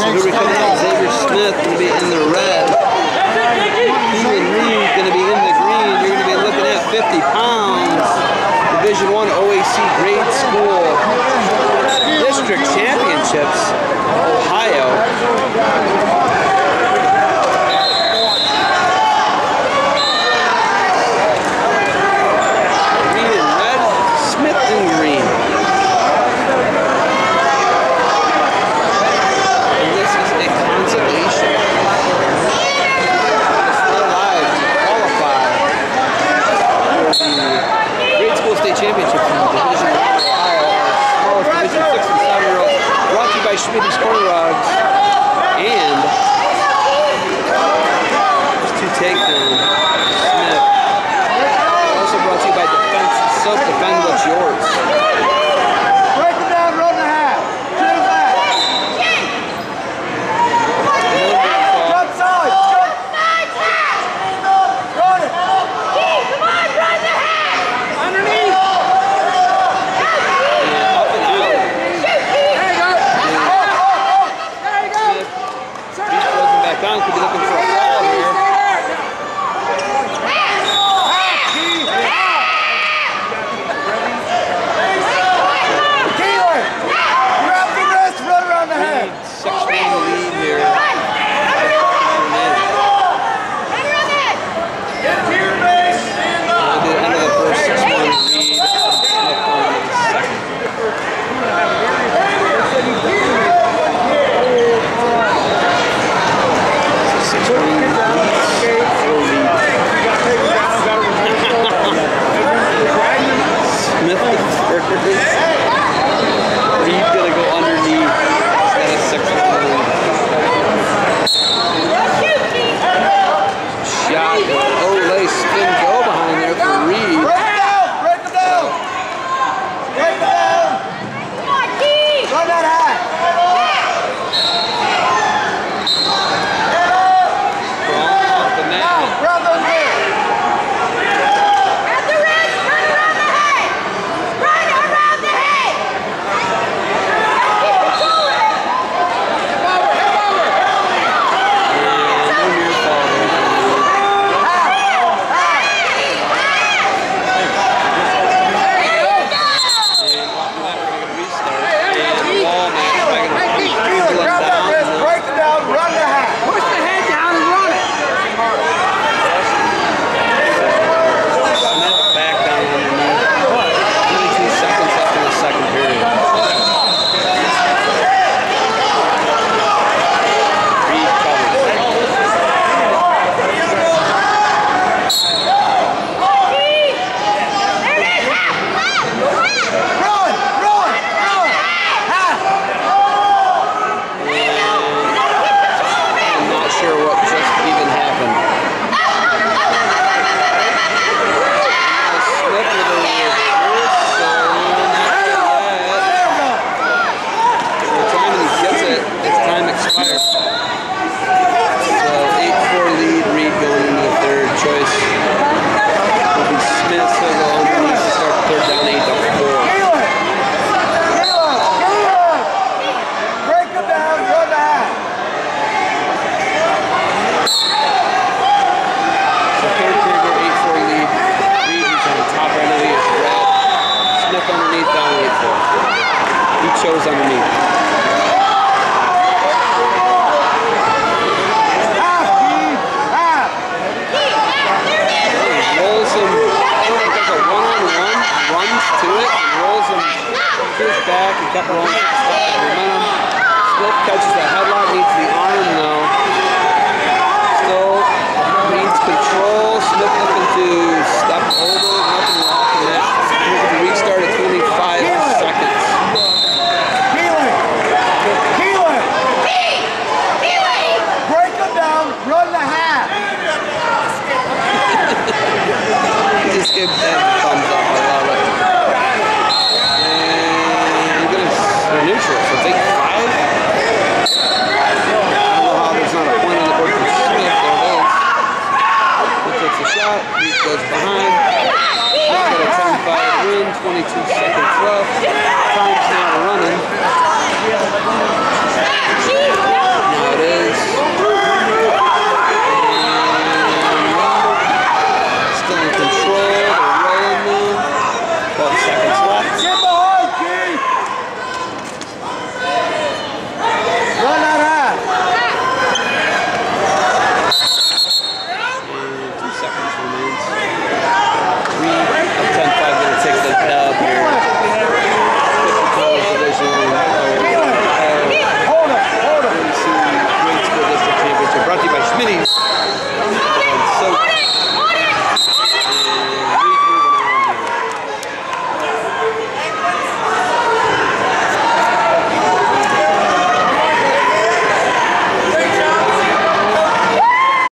Here we come out. Xavier Smith going to be in the red. Keelan Reed going to be in the green. You're going to be looking at 50 pounds. Division I OAC Grade School District Championships, Ohio. Reed in red, Smith in green. And this is a consolation. Still alive to qualify for the Grade School State Championships in Division I Ohio, our smallest Division 6 and 7-year-olds, brought to you by Schmitty's Corner Rugs and to Takedown Smith. Also brought to you by Defense Soap. Defend what's yours. Break them down, run the half. Choose that. Jump side. Run it. Come on, run the half. Underneath. And up and out. There you go. There you go. He's closing back down. Could be looking for a fall here. Keeler, grab the wrist, run around the head. 6-1 lead here. At the end of the first 6-1 lead. Smith on the second. Smith Reed gonna go underneath. He's got a 6-1 lead. Shot. Olay spin go behind there for Reed. Break them down, break them down. Break them down. Run that high. Off the net. Now, grab those wrists. Keeler, grab that wrist, break them down, run the half. Push the head down and run it. Smith back down underneath. 22 seconds left in the second period. Reed covers. Run, run, run. Half. I'm not sure what just even happened. Smith with a reverse every time he gets it, its time expires. So 8-4 lead, Reed going into the third. Choice will be Smith, so go underneath to start the third down 8-4. Keeler. Break them down, run the half. So third period, we're 8-4 lead. Reed, who's on the top right of the is red. Smith underneath, down 8-4. He chose underneath. Half, Keith. Half. Rolls him, does a one-on-one, runs to it, and rolls him to his back and kept rolling to stop the momentum. Smith catches